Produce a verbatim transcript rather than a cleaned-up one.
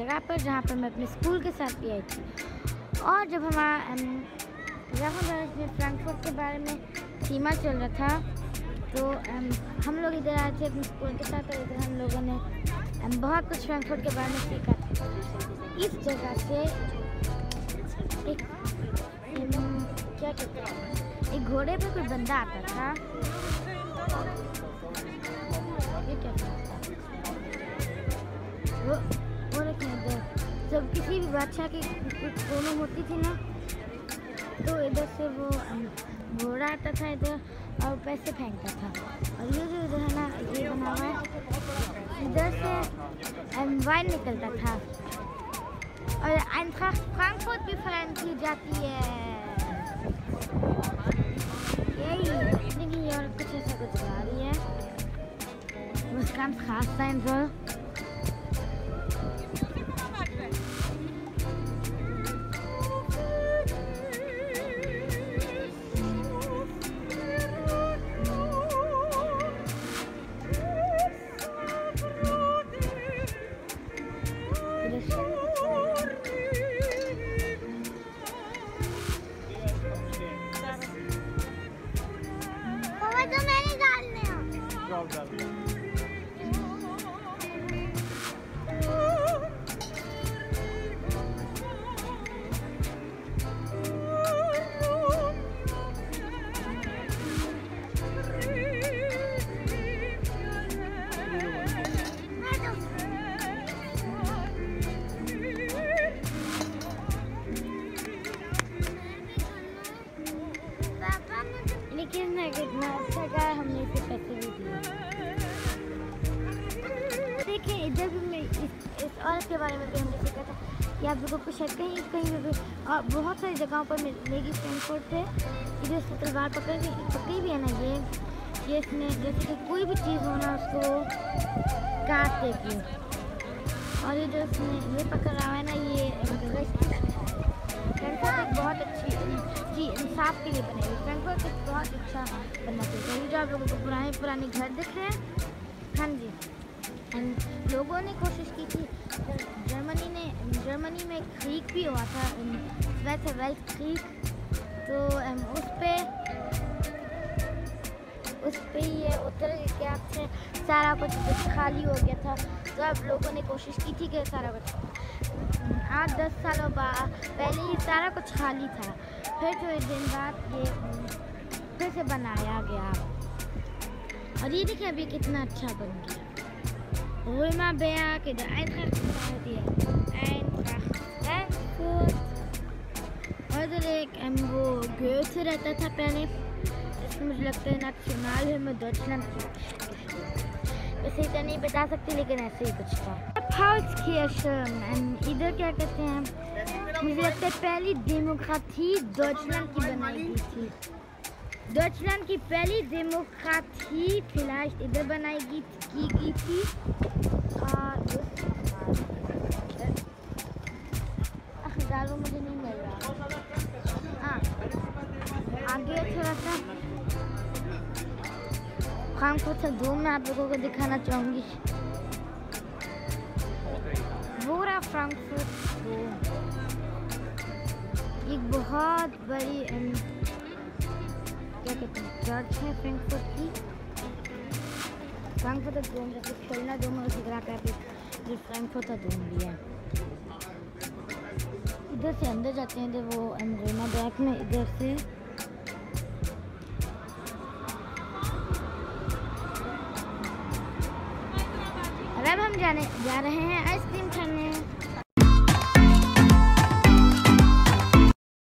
जगह पर जहाँ पर मैं अपने स्कूल के साथ भी आई थी। और जब हमारा जब हम फ्रैंकफर्ट के बारे में सीमा चल रहा था तो हम लोग इधर आए थे अपने स्कूल के साथ, और इधर हम लोगों ने बहुत कुछ फ्रैंकफर्ट के बारे में सीखा था। इस जगह से एक क्या कहते हैं, एक घोड़े पे कोई बंदा आता था। ये क्या था? वो वो इधर जब किसी भी बादशाह की कोनो होती थी ना, तो इधर से वो घोड़ा आता था इधर और पैसे फेंकता था। और ये जो इधर है ना, ये बना हुआ है, इधर से वाइन निकलता था। और आइंट्राख्ट फ्रैंकफर्ट भी फैन की जाती है। यही देखिए, ये और कुछ ऐसा कुछ गा रही है, was ganz krass sein soll. कितना अच्छा गा, हमने इसे पैसे भी दिए। देखिए इधर भी मैं इस, इस औरत के बारे में भी हमने सीखा था कि आप लोगों को शायद कहीं कहीं भी और बहुत सारी जगहों पर मिलेगी फ्रैंकफर्ट से। इधर से तलवार पकड़ के पकड़ी भी है ना, ये ये इसमें जैसे कि कोई भी चीज़ हो ना उसको काट देगी। और ये जो इसमें ये पकड़ रहा है ना, ये फ्रैंकफर्ट एक बहुत अच्छी जी इंसाफ के लिए बनाई। फ्रैंकफर्ट एक बहुत अच्छा बनना चाहिए। जो आप लोगों को पुराने पुराने घर दिख रहे हैं, हाँ जी, लोगों ने कोशिश की थी। जर्मनी ने जर्मनी में क्रीक भी हुआ था, वैसे वेल्ट क्रीक, तो उस पर उस पर ये उतर गया थे, सारा कुछ खाली हो गया था। तो अब लोगों ने कोशिश की थी कि सारा कुछ आठ दस सालों बाद पहले ही सारा कुछ खाली था, फिर थोड़े दिन बाद ये फिर से बनाया गया। और ये देखिए अभी कितना अच्छा बन गया। रोमा बेया के आइंट्राख्ट होती है, आइंट्राख्ट फ्रैंकफर्ट। और इधर एक वो गोएथे रहता था पहले, इसमें मुझे लगता है नेशनल है में डॉइचलैंड की, वैसे इतना नहीं बता सकती लेकिन ऐसे ही कुछ था। इधर क्या कहते हैं, मुझे लगता है पहली डेमोक्रेसी डॉइचलैंड की बनाई गई थी। डॉइचलैंड की पहली डेमोक्रेसी फिलहाल इधर बनाई गई की गई थी। दारू मुझे नहीं मिल रहा। हाँ आगे थोड़ा सा फ्रैंकफर्ट से दूर मैं आप लोगों को दिखाना चाहूँगी। वो रहा फ्रैंकफर्ट दो, एक बहुत बड़ी क्या कहते हैं चर्च है फ्रैंकफर्ट की। फ्रैंकफर्ट डोम जैसे खेलना डोम है उसी तरह का जो फ्रैंकफर्ट डोम भी है। इधर से अंदर जाते हैं, इधर वो रोमा बैक में इधर से अब हम जाने जा रहे हैं आइसक्रीम खाने।